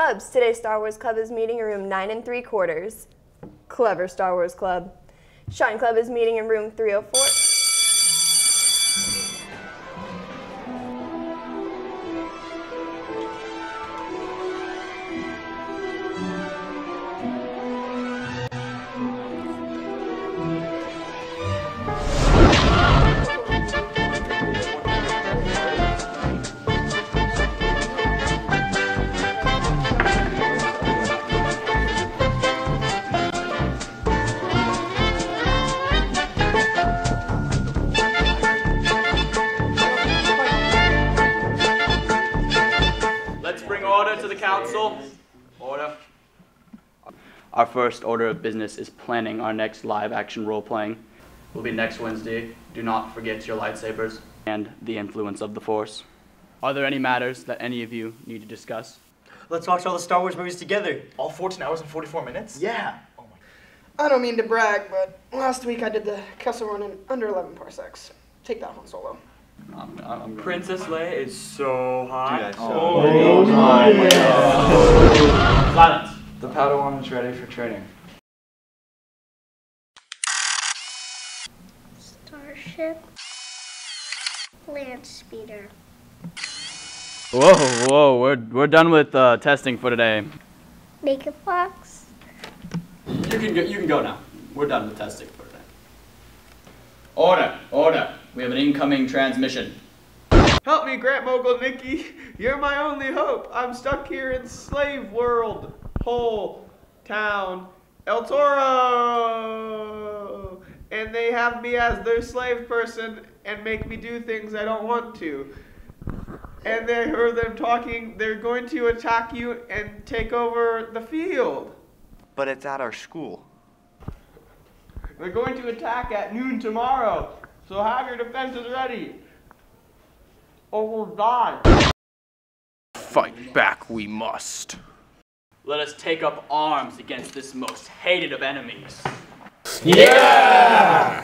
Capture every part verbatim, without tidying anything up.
clubs. Today's Star Wars Club is meeting in room nine and three quarters. Clever Star Wars Club. Shine Club is meeting in room three oh four. Council, order. Our first order of business is planning our next live action role playing. Will be next Wednesday. Do not forget your lightsabers and the influence of the Force. Are there any matters that any of you need to discuss? Let's watch all the Star Wars movies together. All fourteen hours and forty-four minutes? Yeah. Oh my. I don't mean to brag, but last week I did the Kessel Run in under eleven parsecs. Take that one solo. I'm, I'm Princess Leia is so hot. Dude, oh, oh, my my God. Silence. The Padawan is ready for training. Starship. Land speeder. Whoa, whoa, we're, we're done with uh, testing for today. Makeup box. You can go, you can go now. We're done with testing for today. Order, order. We have an incoming transmission. Help me, Grant Mogul Nikki. You're my only hope. I'm stuck here in slave world. Whole town. El Toro. And they have me as their slave person and make me do things I don't want to. And they heard them talking. They're going to attack you and take over the field. But it's at our school. They're going to attack at noon tomorrow. So have your defenses ready, or we'll die. Fight back we must. Let us take up arms against this most hated of enemies. Yeah!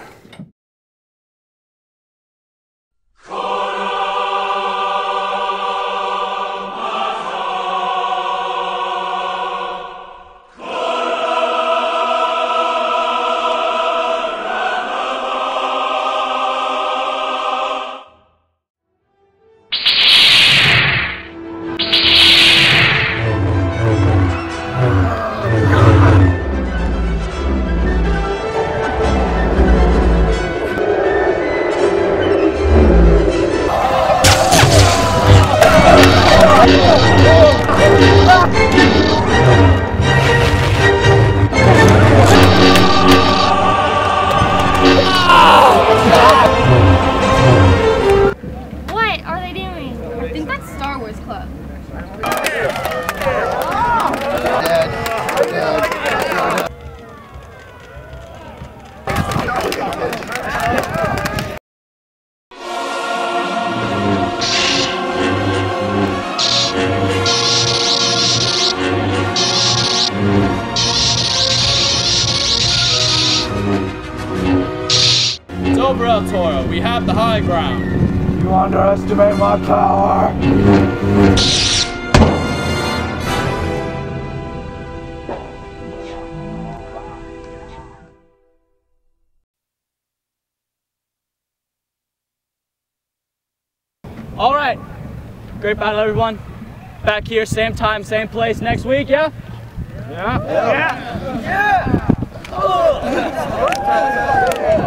What are they doing? I think that's Star Wars Club. It's over, El Toro. We have the high ground. You underestimate my power. All right. Great battle, everyone. Back here, same time, same place next week, yeah? Yeah. Yeah. Yeah.